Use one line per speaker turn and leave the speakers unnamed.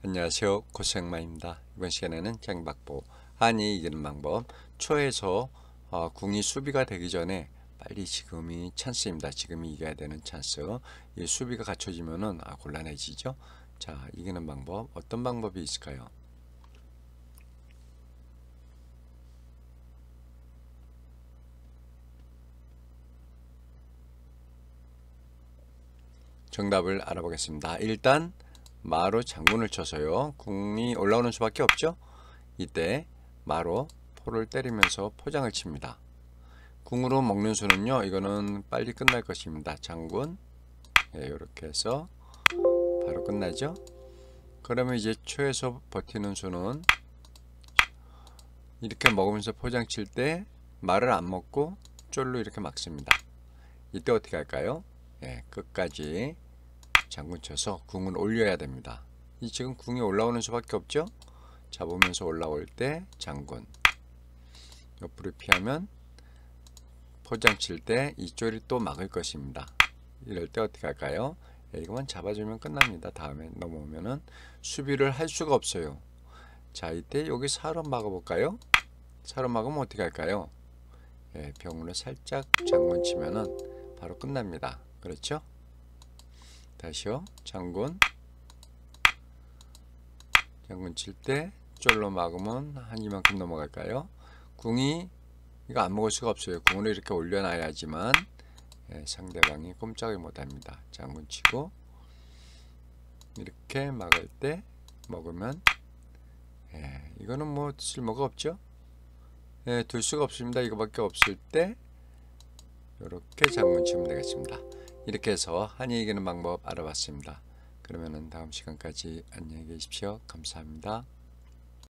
안녕하세요. 고생마입니다. 이번 시간에는 장박보 한이 이기는 방법. 초에서 궁이 수비가 되기 전에 빨리 지금이 찬스입니다. 지금이 이겨야 되는 찬스. 이 수비가 갖춰지면은 곤란해지죠. 자, 이기는 방법 어떤 방법이 있을까요? 정답을 알아보겠습니다. 일단 마로 장군을 쳐서요. 궁이 올라오는 수밖에 없죠. 이때 마로 포를 때리면서 포장을 칩니다. 궁으로 먹는 수는요, 이거는 빨리 끝날 것입니다. 장군, 이렇게 해서 바로 끝나죠. 그러면 이제 초에서 버티는 수는 이렇게 먹으면서 포장 칠 때 말을 안 먹고 쫄로 이렇게 막습니다. 이때 어떻게 할까요? 끝까지 장군 쳐서 궁을 올려야 됩니다. 지금 궁이 올라오는 수밖에 없죠. 잡으면서 올라올 때 장군, 옆으로 피하면 포장 칠 때 이 쫄이 또 막을 것입니다. 이럴 때 어떻게 할까요? 이것만 잡아주면 끝납니다. 다음에 넘어오면은 수비를 할 수가 없어요. 자, 이때 여기 사로 막아볼까요? 사로 막으면 어떻게 할까요? 병으로 살짝 장군 치면은 바로 끝납니다. 그렇죠? 다시요. 장군 칠 때 쫄로 막으면 한 이만큼 넘어갈까요? 궁이 이거 안 먹을 수가 없어요. 궁을 이렇게 올려놔야지만 상대방이 꼼짝을 못합니다. 장군 치고 이렇게 막을 때 먹으면 이거는 뭐 쓸모가 없죠. 둘 수가 없습니다. 이거밖에 없을 때 이렇게 장군 치면 되겠습니다. 이렇게 해서 한이 이기는 방법 알아봤습니다. 그러면은 다음 시간까지 안녕히 계십시오. 감사합니다.